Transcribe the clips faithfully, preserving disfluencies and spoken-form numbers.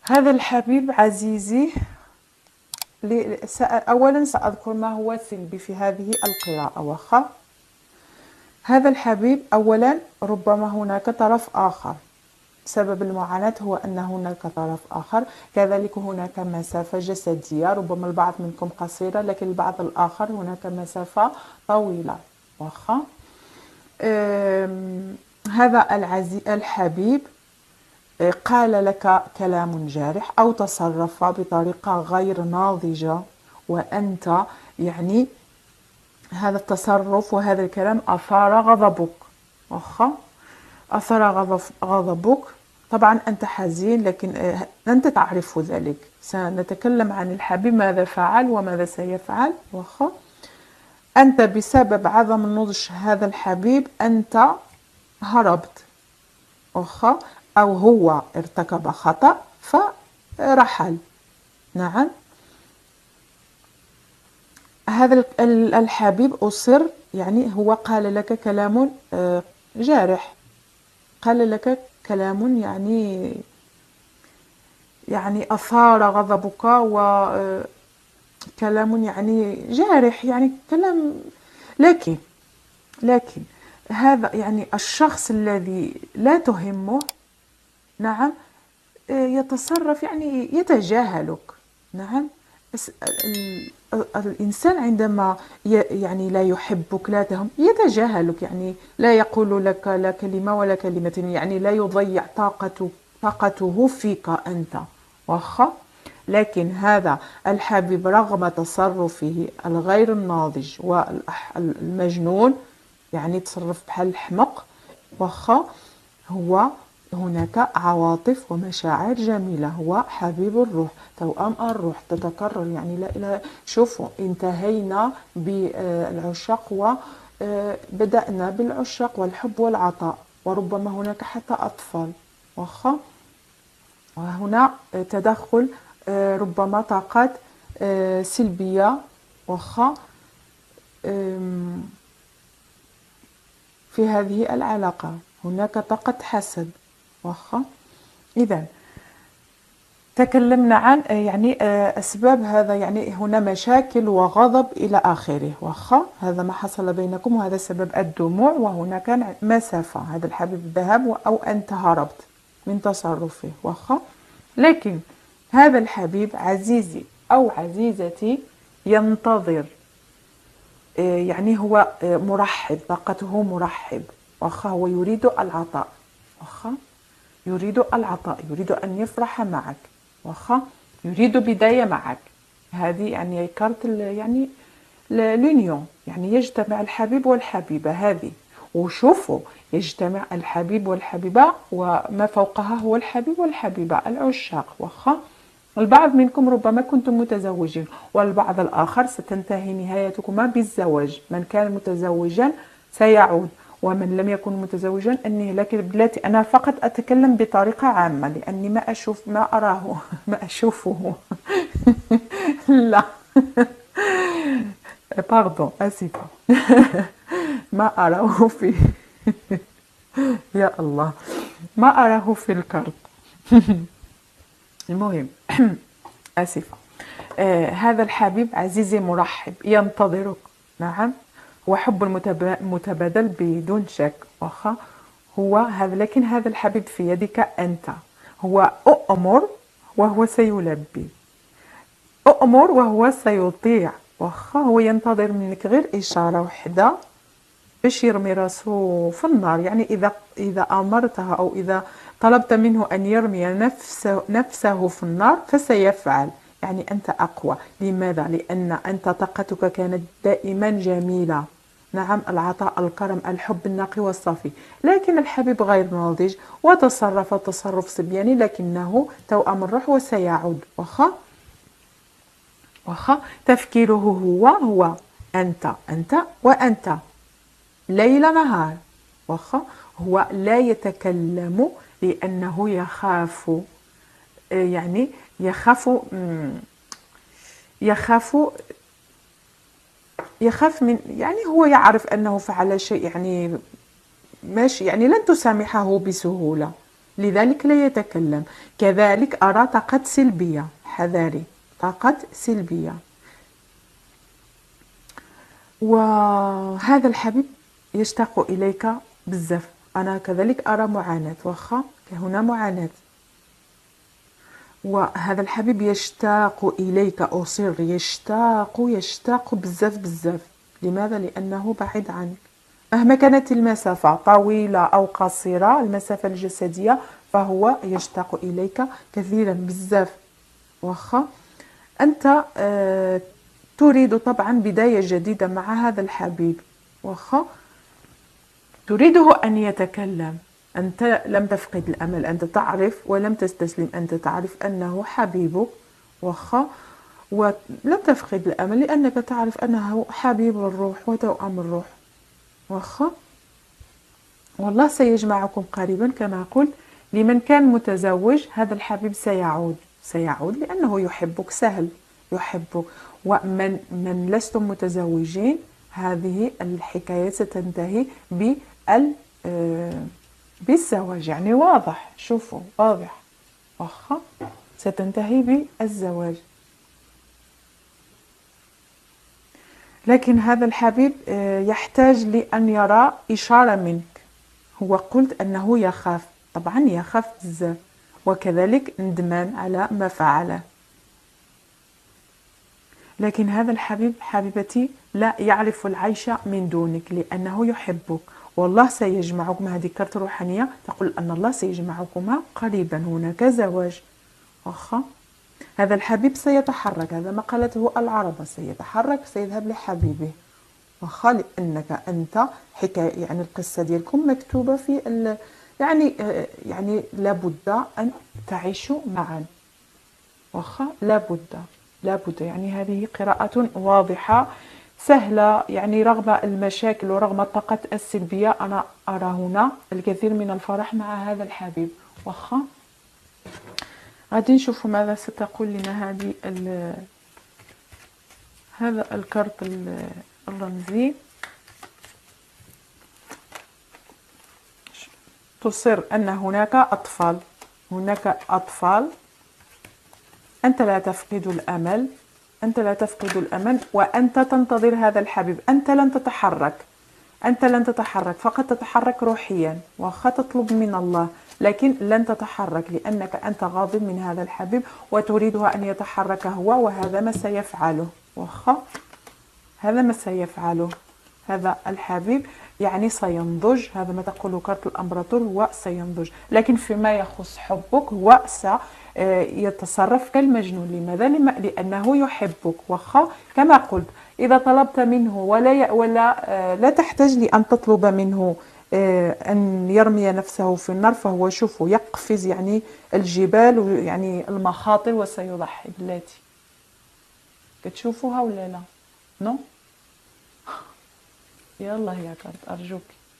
هذا الحبيب عزيزي، أولا سأذكر ما هو سلبي في هذه القراءة. واخا هذا الحبيب أولا ربما هناك طرف آخر، سبب المعاناة هو أن هناك طرف آخر، كذلك هناك مسافة جسدية، ربما البعض منكم قصيرة لكن البعض الآخر هناك مسافة طويلة. واخا هذا العزيز الحبيب قال لك كلام جارح أو تصرف بطريقة غير ناضجة، وأنت يعني هذا التصرف وهذا الكلام أثار غضبك. واخا أثار غضب غضبك، طبعا أنت حزين لكن أنت تعرف ذلك. سنتكلم عن الحبيب ماذا فعل وماذا سيفعل. واخا أنت بسبب عدم نضج هذا الحبيب أنت هربت، واخا أو هو ارتكب خطأ فرحل. نعم، هذا الحبيب أصر، يعني هو قال لك كلام جارح، قال لك كلام يعني يعني أثار غضبك، وكلام يعني جارح، يعني كلام. لكن لكن هذا يعني الشخص الذي لا تهمه، نعم، يتصرف يعني يتجاهلك. نعم، الإنسان عندما يعني لا يحبك لا تهم يتجاهلك، يعني لا يقول لك لا كلمة ولا كلمتين، يعني لا يضيع طاقته طاقته فيك أنت. واخا لكن هذا الحبيب رغم تصرفه الغير الناضج والمجنون، يعني تصرف بحال الحمق، واخا هو هناك عواطف ومشاعر جميلة، هو حبيب الروح، توأم الروح تتكرر. يعني لا إله. شوفوا، انتهينا بالعشاق وبدأنا بالعشاق والحب والعطاء، وربما هناك حتى أطفال. واخا وهنا تدخل ربما طاقات سلبية. واخا في هذه العلاقة هناك طاقة حسد. واخا إذا تكلمنا عن يعني أسباب هذا، يعني هنا مشاكل وغضب إلى آخره. واخا هذا ما حصل بينكم، وهذا سبب الدموع، وهنا كان مسافة، هذا الحبيب ذهب أو أنت هربت من تصرفه. واخا لكن هذا الحبيب عزيزي أو عزيزتي ينتظر، يعني هو مرحب، طاقته مرحب. واخا هو يريد العطاء، واخا يريد العطاء، يريد أن يفرح معك، واخا يريد بداية معك. هذه يعني كارت يعني لونيون، يعني يجتمع الحبيب والحبيبة هذه. وشوفوا يجتمع الحبيب والحبيبة، وما فوقها هو الحبيب والحبيبة العشاق. واخا البعض منكم ربما كنتم متزوجين، والبعض الآخر ستنتهي نهايتكما بالزواج. من كان متزوجا سيعود، ومن لم يكن متزوجا أني لكن بلاتي أنا فقط أتكلم بطريقة عامة، لأني ما أشوف ما أراه ما أشوفه لا باردون أسفة ما أراه في يا الله ما أراه في الكارت المهم آسفة. آه هذا الحبيب عزيزي مرحب ينتظرك. نعم، هو حب المتبادل بدون شك. واخا هو هذا، لكن هذا الحبيب في يدك أنت. هو أؤمر وهو سيلبي، أؤمر وهو سيطيع. واخا هو ينتظر منك غير إشارة واحدة باش يرمي راسه في النار. يعني إذا إذا أمرته أو إذا طلبت منه أن يرمي نفسه نفسه في النار فسيفعل. يعني أنت أقوى. لماذا؟ لأن أنت طاقتك كانت دائما جميلة. نعم، العطاء، الكرم، الحب النقي والصافي. لكن الحبيب غير ناضج وتصرف تصرف صبياني، لكنه توأم الروح وسيعود. واخا واخا تفكيره هو هو أنت أنت وأنت ليل نهار. واخا هو لا يتكلم لأنه يخاف، يعني يخاف يخاف يخاف من، يعني هو يعرف أنه فعل شيء يعني ماشي، يعني لن تسامحه بسهولة. لذلك لا يتكلم. كذلك أرى طاقة سلبية، حذاري، طاقة سلبية. وهذا الحبيب يشتاق إليك بزاف. أنا كذلك أرى معاناة، واخا هنا معاناة. وهذا الحبيب يشتاق إليك، أصر، يشتاق يشتاق بزاف بزاف. لماذا؟ لأنه بعيد عنك مهما كانت المسافة طويلة أو قصيرة، المسافة الجسدية، فهو يشتاق إليك كثيرا بزاف. واخا أنت آه تريد طبعا بداية جديدة مع هذا الحبيب، واخا تريده أن يتكلم. أنت لم تفقد الأمل، أنت تعرف ولم تستسلم، أنت تعرف أنه حبيبك، واخا ولم تفقد الأمل لأنك تعرف أنه حبيب الروح وتوأم الروح، واخا والله سيجمعكم قريبا. كما قلت، لمن كان متزوج هذا الحبيب سيعود، سيعود لأنه يحبك، سهل يحبك. ومن من لستم متزوجين، هذه الحكاية ستنتهي بال بالزواج، يعني واضح، شوفوا واضح، واخا ستنتهي بالزواج. لكن هذا الحبيب يحتاج لأن يرى إشارة منك. هو قلت أنه يخاف، طبعا يخاف بزاف، وكذلك ندمان على ما فعله. لكن هذا الحبيب حبيبتي لا يعرف العيش من دونك، لأنه يحبك، والله سيجمعكم. هذه كرت روحانية تقول أن الله سيجمعكما قريبا، هناك زواج، واخا هذا الحبيب سيتحرك، هذا ما قالته العربة، سيتحرك، سيذهب لحبيبه، واخا لأنك أنت حكاية، يعني القصة ديالكم مكتوبة في ال... يعني يعني لابد أن تعيشوا معا، واخا لابد لابد يعني هذه قراءة واضحة سهلة، يعني رغم المشاكل ورغم الطاقة السلبية أنا أرى هنا الكثير من الفرح مع هذا الحبيب. واخا غادي نشوفوا ماذا ستقول لنا هذه هذا الكرت الرمزي. تصر أن هناك أطفال، هناك أطفال، أنت لا تفقد الأمل، أنت لا تفقد الأمل، وأنت تنتظر هذا الحبيب. أنت لن تتحرك، أنت لن تتحرك، فقط تتحرك روحيا، واخا تطلب من الله، لكن لن تتحرك لأنك أنت غاضب من هذا الحبيب وتريدها أن يتحرك هو، وهذا ما سيفعله، واخا هذا ما سيفعله. هذا الحبيب يعني سينضج، هذا ما تقوله كارت الأمبراطور، هو سينضج. لكن فيما يخص حبك هو سيتصرف كالمجنون. لماذا؟ لأنه يحبك، واخا كما قلت إذا طلبت منه ولا ولا لا تحتاج لأن تطلب منه أن يرمي نفسه في النار، فهو شوفوا يقفز يعني الجبال ويعني المخاطر وسيضحي. بلاتي كتشوفوها ولا لا؟ نو يلا يا كارت أرجوك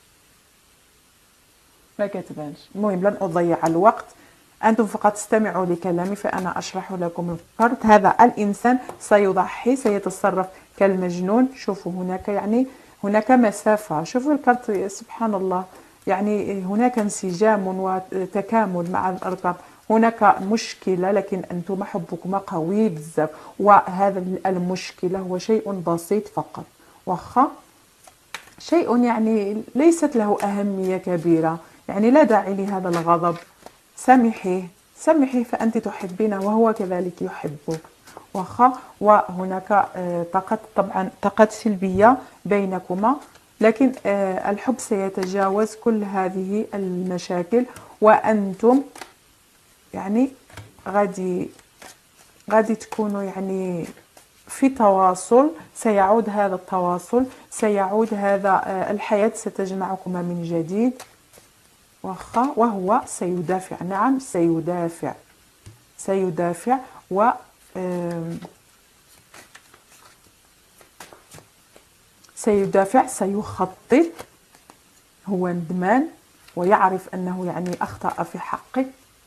ما كتبانش. المهم لن أضيع الوقت، أنتم فقط استمعوا لكلامي فأنا أشرح لكم الكارت. هذا الإنسان سيضحي، سيتصرف كالمجنون. شوفوا هناك يعني هناك مسافة، شوفوا الكارت سبحان الله، يعني هناك انسجام وتكامل مع الأرقام. هناك مشكلة لكن أنتم حبكما قوي بزاف، وهذا المشكلة هو شيء بسيط فقط، واخا شيء يعني ليست له أهمية كبيرة، يعني لا داعي لهذا الغضب. سامحيه سامحيه فأنت تحبينه وهو كذلك يحبك، واخا وهناك طاقة طبعا طاقة سلبية بينكما، لكن الحب سيتجاوز كل هذه المشاكل، وأنتم يعني غادي غادي تكونوا يعني في تواصل. سيعود هذا التواصل، سيعود هذا الحياة ستجمعكما من جديد، واخا وهو سيدافع. نعم سيدافع سيدافع و سيدافع سيخطط. هو ندمان ويعرف أنه يعني أخطأ في حقك،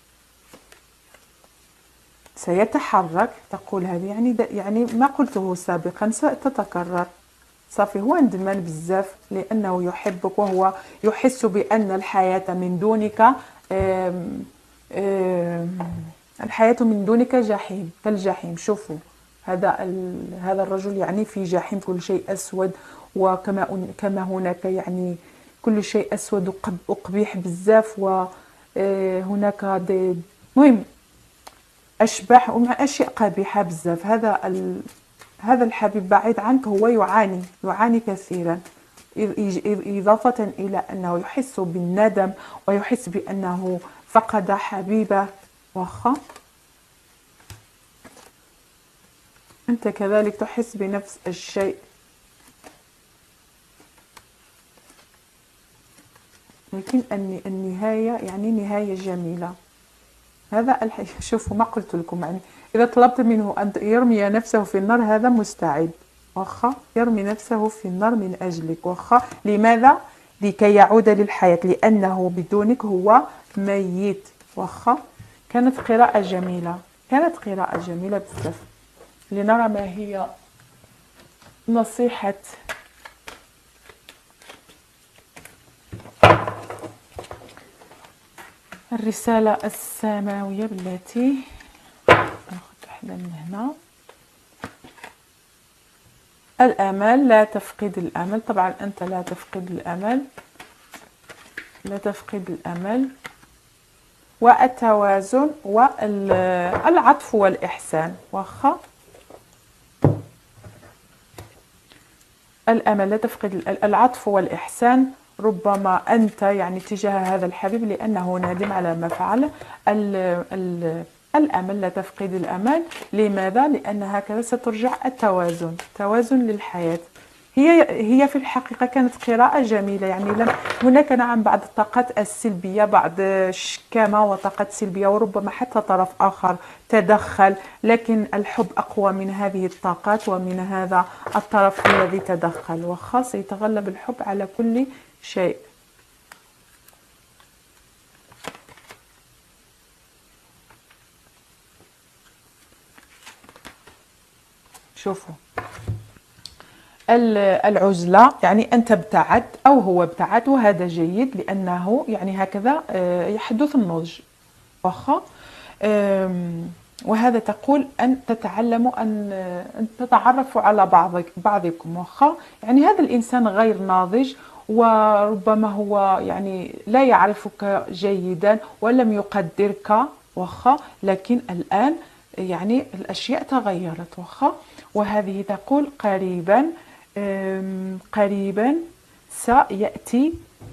سيتحرك. تقول هذه يعني يعني ما قلته سابقا ستتكرر. صافي هو ندمان بزاف لأنه يحبك، وهو يحس بأن الحياة من دونك آم، آم، الحياة من دونك جحيم كالجحيم. شوفوا هذا ال... هذا الرجل يعني في جحيم، كل شيء أسود، وكما كما هناك يعني كل شيء أسود وقب- وقبيح بزاف، وهناك دي مهم أشباح ومع أشياء قبيحة بزاف. هذا ال... هذا الحبيب بعيد عنك هو يعاني يعاني كثيرا، إض- إض- إضافة إلى أنه يحس بالندم ويحس بأنه فقد حبيبه. واخا أنت كذلك تحس بنفس الشيء، لكن الن- النهاية يعني نهاية جميلة. هذا الح... شوفوا ما قلت لكم، يعني إذا طلبت منه أن يرمي نفسه في النار هذا مستعد. واخا يرمي نفسه في النار من أجلك. واخا لماذا؟ لكي يعود للحياة، لأنه بدونك هو ميت. واخا كانت قراءة جميلة، كانت قراءة جميلة بزاف. لنرى ما هي نصيحة الرسالة السماوية بالتي ناخذ واحدة من هنا. الأمل، لا تفقد الأمل. طبعا أنت لا تفقد الأمل، لا تفقد الأمل. والتوازن والعطف والإحسان. واخا الأمل، لا تفقد ال- العطف والإحسان. ربما أنت يعني تجاه هذا الحبيب لأنه نادم على ما فعل. ال ال الأمل، لا تفقد الأمل. لماذا؟ لأن هكذا سترجع التوازن، توازن للحياة. هي هي في الحقيقة كانت قراءة جميلة، يعني لم هناك نعم بعض الطاقات السلبية، بعض الشكامة وطاقات سلبية، وربما حتى طرف آخر تدخل، لكن الحب أقوى من هذه الطاقات ومن هذا الطرف الذي تدخل. وخاص يتغلب الحب على كل شيء. شوفوا العزلة يعني أنت ابتعد أو هو ابتعد، وهذا جيد لأنه يعني هكذا يحدث النضج. واخا وهذا تقول أن تتعلموا أن أن تتعرفوا على بعضك بعضكم. واخا يعني هذا الإنسان غير ناضج، وربما هو يعني لا يعرفك جيدا ولم يقدرك. واخا لكن الآن يعني الأشياء تغيرت. واخا وهذه تقول قريبا قريبا سيأتي،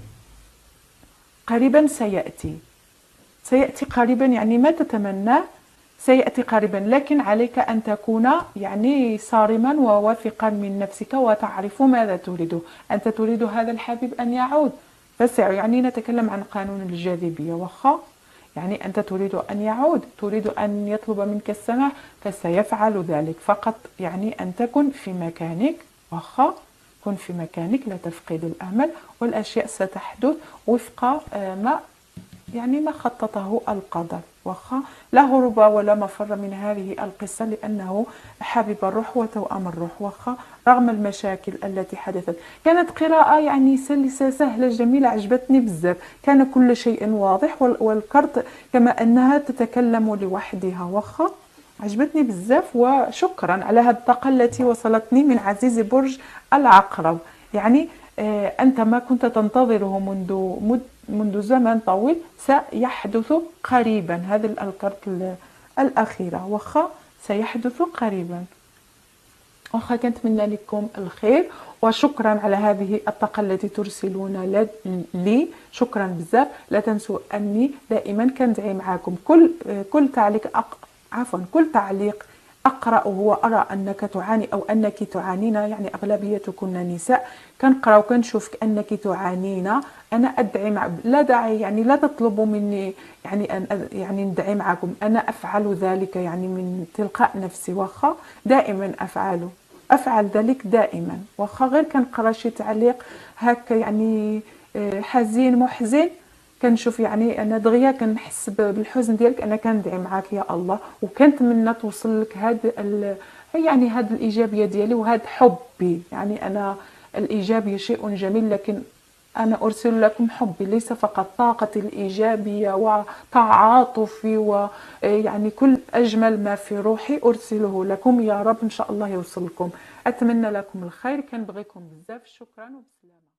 قريبا سيأتي سيأتي قريبا يعني ما تتمنى سيأتي قريبا، لكن عليك أن تكون يعني صارما وواثقا من نفسك وتعرف ماذا تريد. أنت تريد هذا الحبيب أن يعود، فسع يعني نتكلم عن قانون الجاذبية. واخا يعني أنت تريد أن يعود، تريد أن يطلب منك السماح، فسيفعل ذلك. فقط يعني أن تكن في مكانك. واخا كن في مكانك، لا تفقد الأمل، والأشياء ستحدث وفق ما يعني ما خططه القدر. واخا لا هروب ولا مفر من هذه القصة، لأنه حبيب الروح وتوأم الروح. واخا رغم المشاكل التي حدثت، كانت قراءة يعني سلسة سهلة جميلة، عجبتني بزاف. كان كل شيء واضح، والكرت كما أنها تتكلم لوحدها. واخا عجبتني بزاف، وشكرا على هذه الطاقة التي وصلتني من عزيز برج العقرب. يعني آه أنت ما كنت تنتظره منذ مد منذ زمن طويل سيحدث قريبا. هذا الكرت الأخيرة واخا سيحدث قريبا. واخا كنتمنى لكم الخير، وشكرا على هذه الطاقة التي ترسلون لي. شكرا بزاف. لا تنسوا أني دائما كندعي معكم. كل كل تعليق أق... عفوا كل تعليق أقرأه وأرى أنك تعاني أو أنك تعانين، يعني أغلبيتكن نساء، كنقرأ وكنشوف أنك تعانين، أنا أدعي مع لا داعي يعني لا تطلبوا مني يعني أن يعني ندعي معكم، أنا أفعل ذلك يعني من تلقاء نفسي. واخا دائما أفعله أفعل ذلك دائما. واخا غير كنقرا شي تعليق هكا يعني حزين محزن، كنشوف يعني انا دغيا كنحس بالحزن ديالك، انا كندعي معاك يا الله، وكنتمنى توصل لك هاد ال... يعني هاد الايجابيه ديالي وهاد حبي. يعني انا الايجابيه شيء جميل، لكن أنا أرسل لكم حبي، ليس فقط طاقتي الإيجابية وتعاطفي ويعني كل أجمل ما في روحي أرسله لكم. يا رب إن شاء الله يوصلكم. أتمنى لكم الخير، كنبغيكم بزاف. شكرا وبسلامة.